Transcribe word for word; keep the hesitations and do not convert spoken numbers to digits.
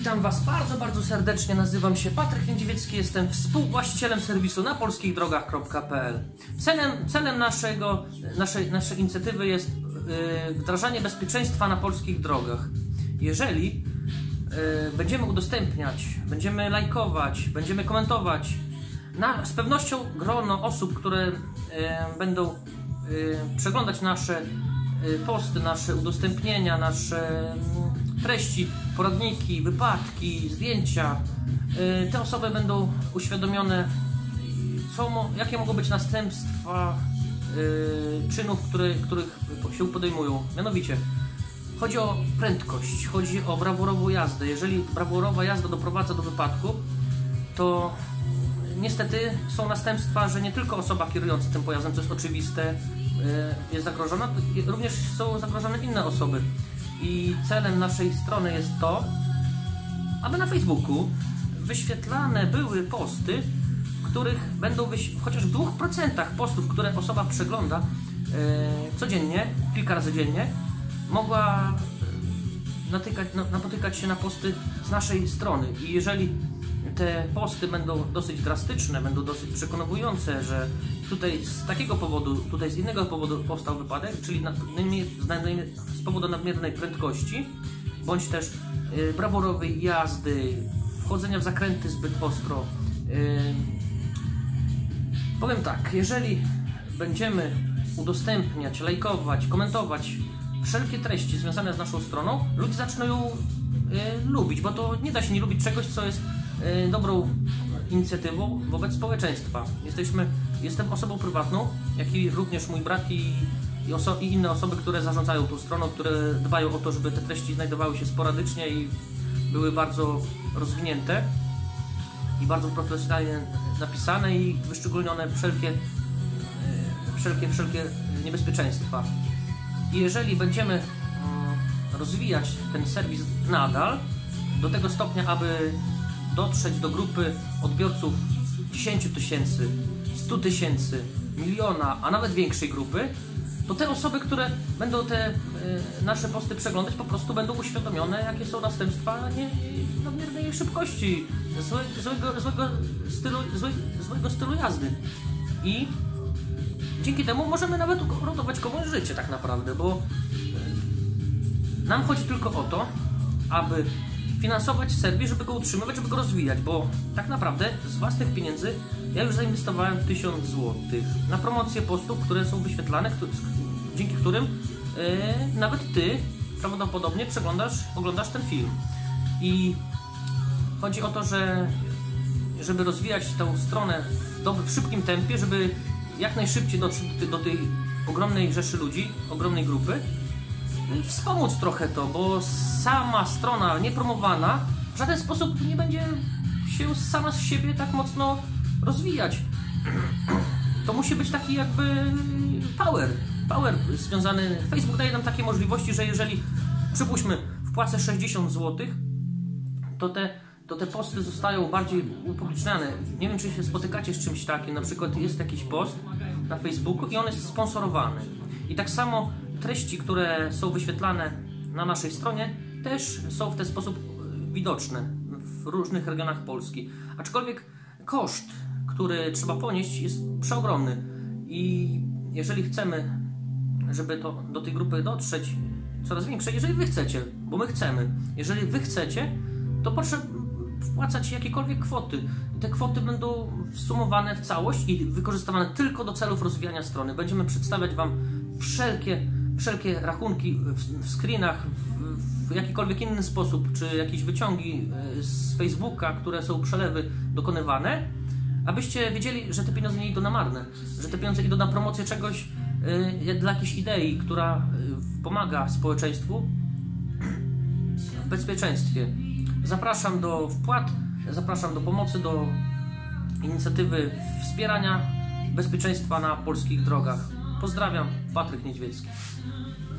Witam Was bardzo, bardzo serdecznie. Nazywam się Patryk Niedźwiecki, jestem współwłaścicielem serwisu na polskich drogach kropka p l. Celem, celem naszego, naszej, naszej inicjatywy jest yy, wdrażanie bezpieczeństwa na polskich drogach. Jeżeli yy, będziemy udostępniać, będziemy lajkować, będziemy komentować, na, z pewnością grono osób, które yy, będą yy, przeglądać nasze yy, posty, nasze udostępnienia, nasze yy, treści, poradniki, wypadki, zdjęcia, yy, te osoby będą uświadomione, co mo, jakie mogą być następstwa yy, czynów, które, których się podejmują. Mianowicie chodzi o prędkość, chodzi o brawurową jazdę. Jeżeli brawurowa jazda doprowadza do wypadku, to niestety są następstwa, że nie tylko osoba kierująca tym pojazdem, co jest oczywiste, yy, jest zagrożona, również są zagrożone inne osoby. I celem naszej strony jest to, aby na Facebooku wyświetlane były posty, w których będą chociaż w dwóch procentach postów, które osoba przegląda yy, codziennie, kilka razy dziennie, mogła natykać, napotykać się na posty z naszej strony. I jeżeli te posty będą dosyć drastyczne, będą dosyć przekonujące, że tutaj z takiego powodu, tutaj z innego powodu powstał wypadek, czyli na, z powodu nadmiernej prędkości, bądź też yy, brawurowej jazdy, wchodzenia w zakręty zbyt ostro. Yy, powiem tak, jeżeli będziemy udostępniać, lajkować, komentować wszelkie treści związane z naszą stroną, ludzie zaczną ją yy, lubić, bo to nie da się nie lubić czegoś, co jest yy, dobrą inicjatywą wobec społeczeństwa. Jesteśmy, jestem osobą prywatną, jak i również mój brat i, i, oso i inne osoby, które zarządzają tą stroną, które dbają o to, żeby te treści znajdowały się sporadycznie i były bardzo rozwinięte i bardzo profesjonalnie napisane i wyszczególnione wszelkie, yy, wszelkie, wszelkie niebezpieczeństwa. I jeżeli będziemy yy, rozwijać ten serwis nadal do tego stopnia, aby dotrzeć do grupy odbiorców dziesięć tysięcy, sto tysięcy, miliona, a nawet większej grupy, to te osoby, które będą te y, nasze posty przeglądać, po prostu będą uświadomione, jakie są następstwa nie, nadmiernej szybkości, złe, złego, złego, stylu, złe, złego stylu jazdy. I dzięki temu możemy nawet uratować komuś życie tak naprawdę, bo y, nam chodzi tylko o to, aby finansować serwis, żeby go utrzymywać, żeby go rozwijać, bo tak naprawdę z własnych pieniędzy ja już zainwestowałem tysiąc złotych na promocję postów, które są wyświetlane, który, dzięki którym yy, nawet Ty prawdopodobnie przeglądasz, oglądasz ten film. I chodzi o to, że żeby rozwijać tę stronę w, do, w szybkim tempie, żeby jak najszybciej dotrzeć do, do tej ogromnej rzeszy ludzi, ogromnej grupy, wspomóc trochę to, bo sama strona niepromowana w żaden sposób nie będzie się sama z siebie tak mocno rozwijać. To musi być taki jakby power, power związany. Facebook daje nam takie możliwości, że jeżeli, przypuśćmy, wpłacę sześćdziesiąt złotych, to te, to te posty zostają bardziej upubliczniane. Nie wiem, czy się spotykacie z czymś takim, na przykład jest jakiś post na Facebooku i on jest sponsorowany. I tak samo treści, które są wyświetlane na naszej stronie, też są w ten sposób widoczne w różnych regionach Polski. Aczkolwiek koszt, który trzeba ponieść, jest przeogromny. I jeżeli chcemy, żeby to, do tej grupy dotrzeć coraz większej, jeżeli Wy chcecie, bo my chcemy, jeżeli Wy chcecie, to proszę wpłacać jakiekolwiek kwoty. Te kwoty będą wsumowane w całość i wykorzystywane tylko do celów rozwijania strony. Będziemy przedstawiać Wam wszelkie wszelkie rachunki w, w screenach, w, w jakikolwiek inny sposób, czy jakieś wyciągi z Facebooka, które są przelewy dokonywane, abyście wiedzieli, że te pieniądze nie idą na marne, że te pieniądze idą na promocję czegoś y, dla jakiejś idei, która y, pomaga społeczeństwu w bezpieczeństwie. Zapraszam do wpłat, zapraszam do pomocy, do inicjatywy wspierania bezpieczeństwa na polskich drogach. Pozdrawiam, Patryk Niedźwiecki.